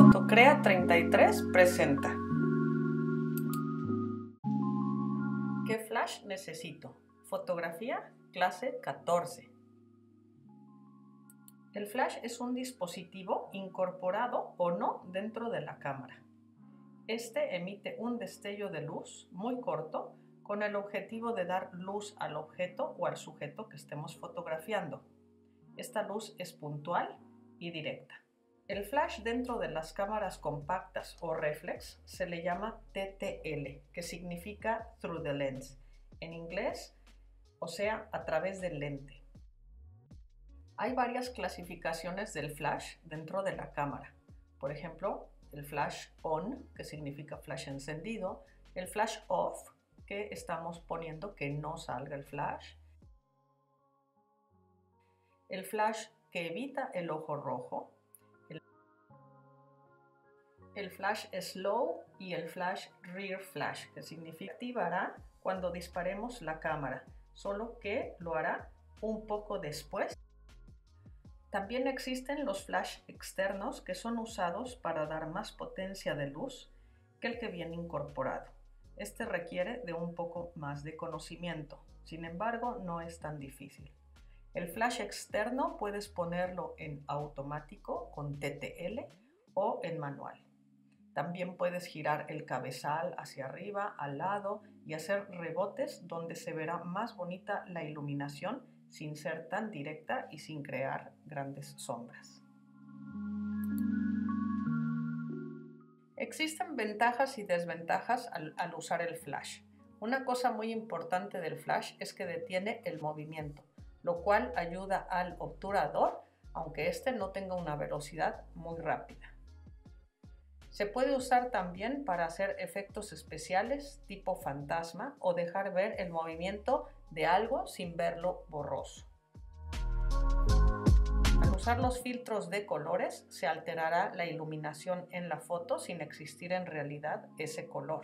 Fotocrea 33 presenta. ¿Qué flash necesito? Fotografía, clase 14. El flash es un dispositivo incorporado o no dentro de la cámara. Este emite un destello de luz muy corto con el objetivo de dar luz al objeto o al sujeto que estemos fotografiando. Esta luz es puntual y directa. El flash dentro de las cámaras compactas o reflex se le llama TTL, que significa through the lens, en inglés, o sea, a través del lente. Hay varias clasificaciones del flash dentro de la cámara. Por ejemplo, el flash on, que significa flash encendido, el flash off, que estamos poniendo que no salga el flash, el flash que evita el ojo rojo, el flash slow y el flash rear flash, que significa activará cuando disparemos la cámara, solo que lo hará un poco después. También existen los flash externos que son usados para dar más potencia de luz que el que viene incorporado. Este requiere de un poco más de conocimiento, sin embargo no es tan difícil. El flash externo puedes ponerlo en automático con TTL o en manual. También puedes girar el cabezal hacia arriba, al lado y hacer rebotes donde se verá más bonita la iluminación sin ser tan directa y sin crear grandes sombras. Existen ventajas y desventajas al usar el flash. Una cosa muy importante del flash es que detiene el movimiento, lo cual ayuda al obturador, aunque este no tenga una velocidad muy rápida. Se puede usar también para hacer efectos especiales tipo fantasma o dejar ver el movimiento de algo sin verlo borroso. Al usar los filtros de colores se alterará la iluminación en la foto sin existir en realidad ese color.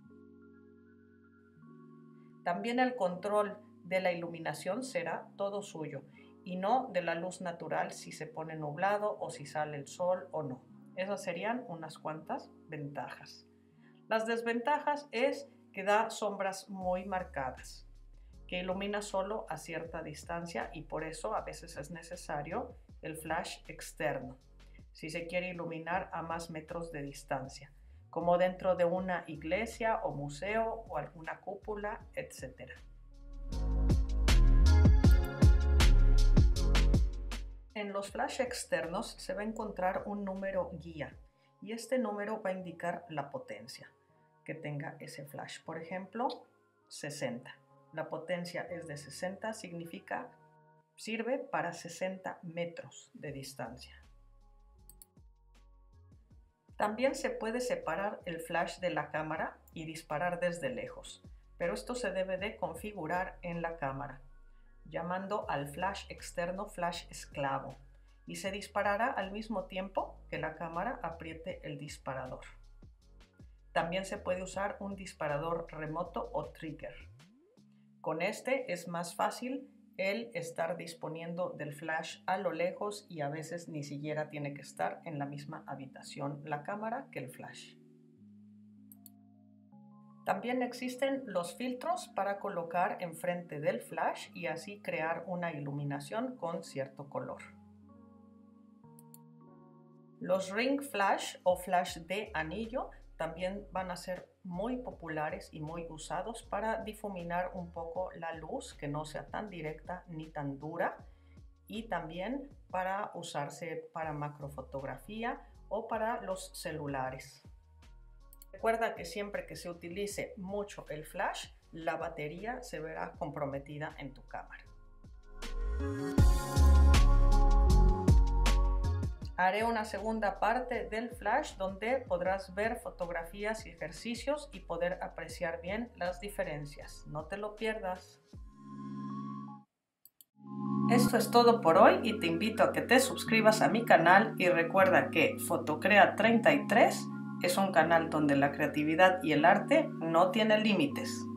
También el control de la iluminación será todo suyo y no de la luz natural si se pone nublado o si sale el sol o no. Esas serían unas cuantas ventajas. Las desventajas es que da sombras muy marcadas, que ilumina solo a cierta distancia y por eso a veces es necesario el flash externo, si se quiere iluminar a más metros de distancia, como dentro de una iglesia o museo o alguna cúpula, etc. En los flash externos se va a encontrar un número guía y este número va a indicar la potencia que tenga ese flash. Por ejemplo, 60. La potencia es de 60, sirve para 60 metros de distancia. También se puede separar el flash de la cámara y disparar desde lejos, pero esto se debe de configurar en la cámara, llamando al flash externo flash esclavo, y se disparará al mismo tiempo que la cámara apriete el disparador. También se puede usar un disparador remoto o trigger. Con este es más fácil el estar disponiendo del flash a lo lejos y a veces ni siquiera tiene que estar en la misma habitación la cámara que el flash. También existen los filtros para colocar enfrente del flash y así crear una iluminación con cierto color. Los ring flash o flash de anillo también van a ser muy populares y muy usados para difuminar un poco la luz, que no sea tan directa ni tan dura, y también para usarse para macrofotografía o para los celulares. Recuerda que siempre que se utilice mucho el flash, la batería se verá comprometida en tu cámara. Haré una segunda parte del flash donde podrás ver fotografías y ejercicios y poder apreciar bien las diferencias. No te lo pierdas. Esto es todo por hoy y te invito a que te suscribas a mi canal y recuerda que Fotocrea 33 es un canal donde la creatividad y el arte no tienen límites.